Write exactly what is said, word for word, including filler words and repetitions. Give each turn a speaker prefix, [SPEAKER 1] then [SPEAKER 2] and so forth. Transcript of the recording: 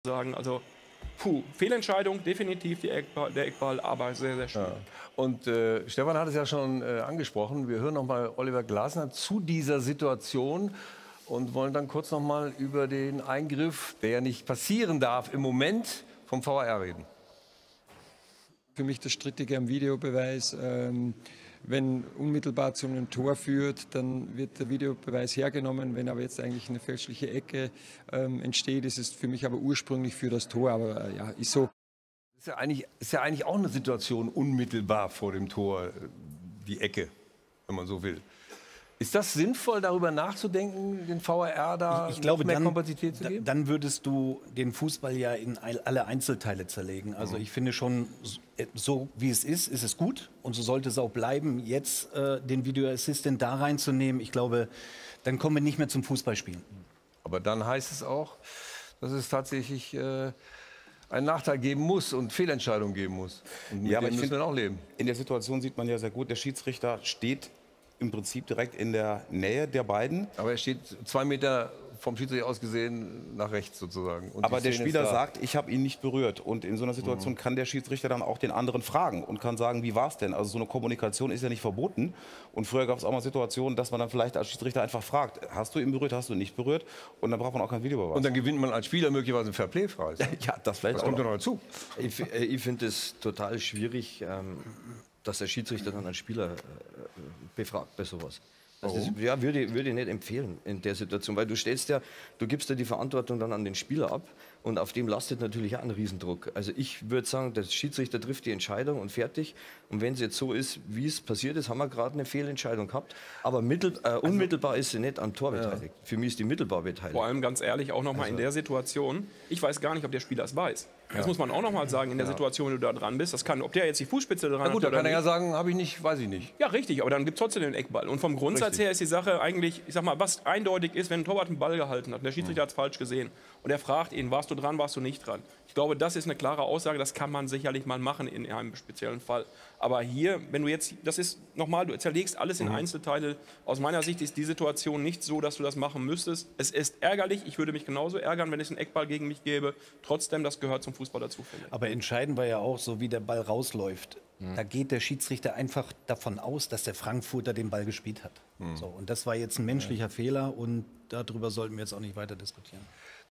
[SPEAKER 1] sagen. Also, puh, Fehlentscheidung, definitiv die Eckball, der Eckball, aber sehr, sehr schön.
[SPEAKER 2] Ja. Und äh, Stefan hat es ja schon äh, angesprochen. Wir hören noch mal Oliver Glasner zu dieser Situation und wollen dann kurz noch mal über den Eingriff, der ja nicht passieren darf, im Moment vom V A R reden.
[SPEAKER 3] Für mich das Strittige am Videobeweis. Ähm, wenn unmittelbar zu einem Tor führt, dann wird der Videobeweis hergenommen. Wenn aber jetzt eigentlich eine fälschliche Ecke ähm, entsteht, ist es für mich aber ursprünglich für das Tor. Aber äh, ja, ist so.
[SPEAKER 2] Ist ja, eigentlich, ist ja eigentlich auch eine Situation unmittelbar vor dem Tor, die Ecke, wenn man so will. Ist das sinnvoll, darüber nachzudenken, den V A R da
[SPEAKER 4] ich, ich glaube,
[SPEAKER 2] mehr
[SPEAKER 4] dann,
[SPEAKER 2] Kompensität zu geben?
[SPEAKER 4] Dann würdest du den Fußball ja in alle Einzelteile zerlegen. Also ich finde schon, so wie es ist, ist es gut. Und so sollte es auch bleiben. Jetzt äh, den Video Assistant da reinzunehmen, ich glaube, dann kommen wir nicht mehr zum Fußballspielen.
[SPEAKER 2] Aber dann heißt es auch, dass es tatsächlich äh, einen Nachteil geben muss und Fehlentscheidungen geben muss. Und mit
[SPEAKER 5] Ja, aber
[SPEAKER 2] dem
[SPEAKER 5] ich
[SPEAKER 2] müssen
[SPEAKER 5] find,
[SPEAKER 2] wir auch leben.
[SPEAKER 5] In der Situation sieht man ja sehr gut, der Schiedsrichter steht im Prinzip direkt in der Nähe der beiden.
[SPEAKER 2] Aber er steht zwei Meter vom Schiedsrichter aus gesehen nach rechts sozusagen. Und
[SPEAKER 5] Aber
[SPEAKER 2] die
[SPEAKER 5] der
[SPEAKER 2] Szene ist
[SPEAKER 5] Spieler
[SPEAKER 2] da.
[SPEAKER 5] sagt, ich habe ihn nicht berührt. Und in so einer Situation mhm. kann der Schiedsrichter dann auch den anderen fragen und kann sagen, wie war es denn? Also so eine Kommunikation ist ja nicht verboten. Und früher gab es auch mal Situationen, dass man dann vielleicht als Schiedsrichter einfach fragt, hast du ihn berührt, hast du ihn nicht berührt? Und dann braucht man auch kein Videobeweis.
[SPEAKER 2] Und dann gewinnt man als Spieler möglicherweise einen Fairplay-Preis. Ne?
[SPEAKER 5] Ja, das vielleicht
[SPEAKER 2] Das
[SPEAKER 5] auch
[SPEAKER 2] kommt ja
[SPEAKER 5] noch.
[SPEAKER 2] noch dazu.
[SPEAKER 6] Ich, äh, ich finde es total schwierig, ähm, dass der Schiedsrichter dann einen Spieler äh, befragt bei sowas. Also das, ja, würde, würde ich nicht empfehlen in der Situation, weil du stellst ja, du gibst ja die Verantwortung dann an den Spieler ab und auf dem lastet natürlich auch ein Riesendruck. Also ich würde sagen, der Schiedsrichter trifft die Entscheidung und fertig. Und wenn es jetzt so ist, wie es passiert ist, haben wir gerade eine Fehlentscheidung gehabt. Aber mittel, äh, unmittelbar ist sie nicht am Tor beteiligt. Ja. Für mich ist die mittelbar beteiligt.
[SPEAKER 1] Vor allem ganz ehrlich, auch noch mal
[SPEAKER 6] Also.
[SPEAKER 1] in der Situation, ich weiß gar nicht, ob der Spieler es weiß. Das
[SPEAKER 2] Ja.
[SPEAKER 1] muss man auch noch mal sagen, in der
[SPEAKER 2] Ja.
[SPEAKER 1] Situation, wenn du da dran bist. Das kann, ob der jetzt die Fußspitze dran
[SPEAKER 2] Na gut, da
[SPEAKER 1] hat oder
[SPEAKER 2] kann er ja
[SPEAKER 1] nicht.
[SPEAKER 2] sagen, habe ich nicht, weiß ich nicht.
[SPEAKER 1] Ja, richtig, aber dann gibt es trotzdem den Eckball. Und vom Grundsatz
[SPEAKER 2] Richtig.
[SPEAKER 1] her ist die Sache eigentlich, ich sag mal, was eindeutig ist, wenn ein Torwart einen Ball gehalten hat und der Schiedsrichter
[SPEAKER 2] Mhm.
[SPEAKER 1] hat es falsch gesehen und er fragt ihn, warst du dran, warst du nicht dran. Ich glaube, das ist eine klare Aussage, das kann man sicherlich mal machen in einem speziellen Fall. Aber hier, wenn du jetzt, das ist nochmal, du zerlegst alles in
[SPEAKER 2] Mhm.
[SPEAKER 1] Einzelteile. Aus meiner Sicht ist die Situation nicht so, dass du das machen müsstest. Es ist ärgerlich, ich würde mich genauso ärgern, wenn es einen Eckball gegen mich gäbe. Trotzdem, das gehört zum Fußball dazu, finde ich.
[SPEAKER 4] Aber entscheidend war ja auch, so wie der Ball rausläuft. Mhm. Da geht der Schiedsrichter einfach davon aus, dass der Frankfurter den Ball gespielt hat. Mhm. So, und das war jetzt ein menschlicher ja. Fehler und darüber sollten wir jetzt auch nicht weiter diskutieren.